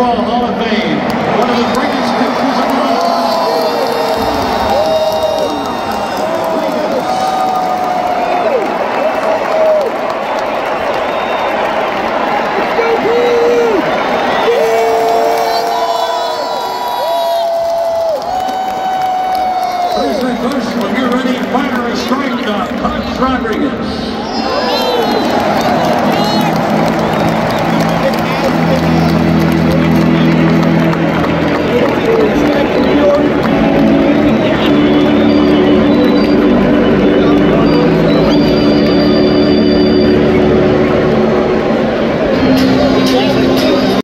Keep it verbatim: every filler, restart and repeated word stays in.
Baseball Hall of Fame, one of the greatest pitchers of all time. Please, when you're ready, fire a strike on Pudge Rodriguez.